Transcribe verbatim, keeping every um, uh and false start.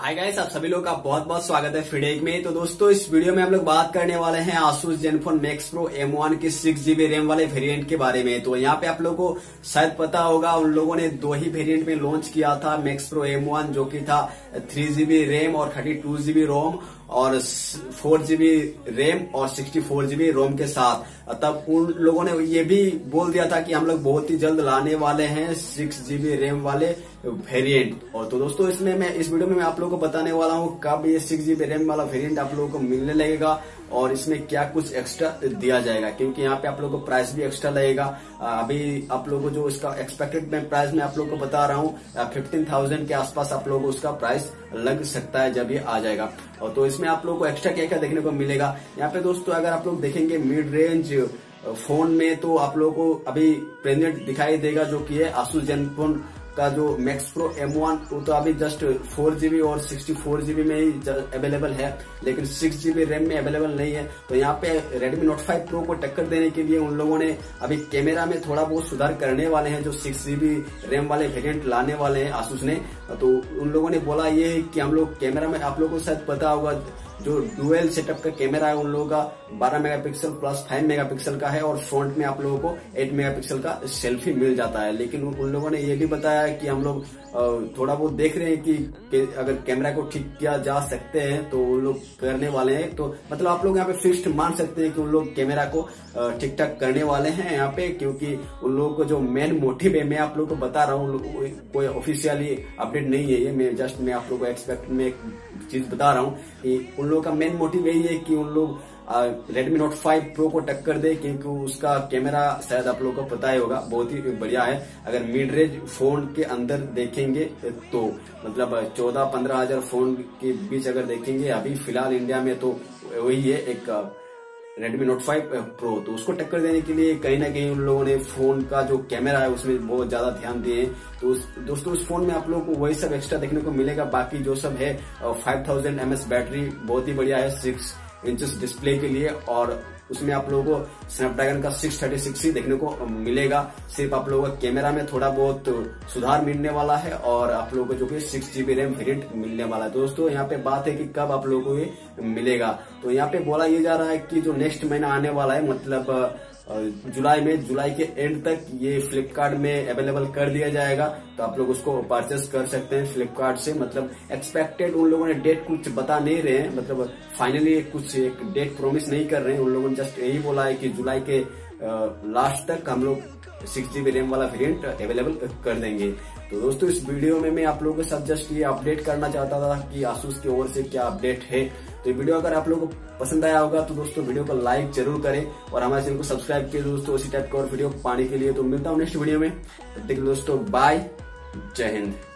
Hi guys, आप सभी लोग का बहुत बहुत स्वागत है फीडबैक में। तो दोस्तों, इस वीडियो में हम लोग बात करने वाले हैं Asus Zenfone Max Pro M one के सिक्स जीबी रैम वाले वेरिएंट के बारे में। तो यहाँ पे आप लोगों को शायद पता होगा, उन लोगों ने दो ही वेरिएंट में लॉन्च किया था Max Pro एम वन, जो कि था थ्री जीबी रैम और थर्टी टू जीबी रोम और फोर जीबी रैम और सिक्सटी फोर जीबी रोम के साथ। तब उन लोगों ने ये भी बोल दिया था कि हम लोग बहुत ही जल्द लाने वाले हैं सिक्स जीबी रैम वाले वेरिएंट। और तो दोस्तों, इसमें मैं इस वीडियो में मैं आप लोगों को बताने वाला हूँ कब ये सिक्स जीबी रैम वाला वेरिएंट आप लोगों को मिलने लगेगा और इसमें क्या कुछ एक्स्ट्रा दिया जाएगा, क्योंकि यहाँ पे आप लोगों को प्राइस भी एक्स्ट्रा लगेगा। अभी आप लोगों को जो इसका एक्सपेक्टेड मैं प्राइस में आप लोगों को बता रहा हूँ, फिफ्टीन थाउजेंड के आसपास आप लोगों को उसका प्राइस लग सकता है जब ये आ जाएगा। और तो इसमें आप लोगों को एक्स्ट्रा क्या क्या देखने को मिलेगा यहाँ पे दोस्तों, अगर आप लोग देखेंगे मिड रेंज फोन में तो आप लोगों को अभी प्रेजेंट दिखाई देगा, जो कि है Asus Zenfone का जो Max Pro एम वन, वो तो अभी जस्ट फोर जीबी और सिक्सटी फोर जीबी में ही अवेलेबल है, लेकिन सिक्स जीबी रैम में अवेलेबल नहीं है। तो यहाँ पे Redmi Note फाइव Pro को टक्कर देने के लिए उन लोगों ने अभी कैमरा में थोड़ा बहुत सुधार करने वाले हैं, जो सिक्स जीबी रैम वाले वेरिएंट लाने वाले हैं Asus ने। तो उन लोगों ने बोला ये है कि हम लोग कैमरा में, आप लोगों को शायद पता होगा, जो डुअल सेटअप का कैमरा है उन लोगों का बारह मेगापिक्सल प्लस फाइव मेगापिक्सल का है और फ्रंट में आप लोगों को एट मेगापिक्सल का सेल्फी मिल जाता है। लेकिन उन लोगों ने ये भी बताया कि हम लोग थोड़ा बहुत देख रहे हैं कि, कि अगर कैमरा को ठीक किया जा सकते हैं तो उन लोग करने वाले हैं। तो मतलब आप लोग यहाँ पे फिक्स्ड मान सकते हैं कि उन लोग कैमरा को ठीक ठाक करने वाले हैं यहाँ पे, क्योंकि उन लोगों को जो मेन मोटिव है मैं आप लोगों को बता रहा हूँ, कोई ऑफिशियली अपडेट नहीं है ये, मैं जस्ट मैं आप लोगों को एक्सपेक्ट में एक चीज बता रहा हूँ कि उन लोगों का मेन मोटिव यही है कि उन लोग Redmi Note फाइव Pro को टक्कर दे, क्योंकि उसका कैमरा शायद आप लोगों को पता ही होगा बहुत ही बढ़िया है। अगर मिड रेंज फोन के अंदर देखेंगे तो मतलब चौदह पंद्रह हजार फोन के बीच अगर देखेंगे अभी फिलहाल इंडिया में, तो वही है एक Redmi Note फाइव Pro। तो उसको टक्कर देने के लिए कहीं ना कहीं उन लोगों ने फोन का जो कैमरा है उसमें बहुत ज्यादा ध्यान दिए। तो उस, दोस्तों उस फोन में आप लोगों को वही सब एक्स्ट्रा देखने को मिलेगा। बाकी जो सब है five thousand M H battery बहुत ही बढ़िया है सिक्स इंचेस डिस्प्ले के लिए, और उसमें आप लोगों को स्नैपड्रैगन का सिक्स थर्टी सिक्स ही देखने को मिलेगा। सिर्फ आप लोगों का कैमरा में थोड़ा बहुत सुधार मिलने वाला है और आप लोगों को जो कि सिक्स जीबी रैम वेरिएंट मिलने वाला है। तो दोस्तों यहाँ पे बात है कि कब आप लोगों को ये मिलेगा, तो यहाँ पे बोला ये जा रहा है कि जो नेक्स्ट महीना आने वाला है, मतलब जुलाई में, जुलाई के एंड तक ये फ्लिपकार्ट में अवेलेबल कर दिया जाएगा। तो आप लोग उसको परचेस कर सकते हैं फ्लिपकार्ट से। मतलब एक्सपेक्टेड उन लोगों ने डेट कुछ बता नहीं रहे हैं, मतलब फाइनली कुछ एक डेट प्रॉमिस नहीं कर रहे हैं। उन लोगों ने जस्ट यही बोला है कि जुलाई के लास्ट तक हम लोग सिक्स जीबी रैम वाला वेरिएंट अवेलेबल कर देंगे। तो दोस्तों, इस वीडियो में मैं आप लोगों के साथ जस्ट ये अपडेट करना चाहता था कि Asus की ओर से क्या अपडेट है। तो ये वीडियो अगर आप लोगों को पसंद आया होगा तो दोस्तों वीडियो को लाइक जरूर करें और हमारे चैनल को सब्सक्राइब किए दोस्तों उसी टाइप का और वीडियो पाने के लिए। तो मिलता हूँ नेक्स्ट वीडियो में, तब तक दोस्तों बाय, जय हिंद।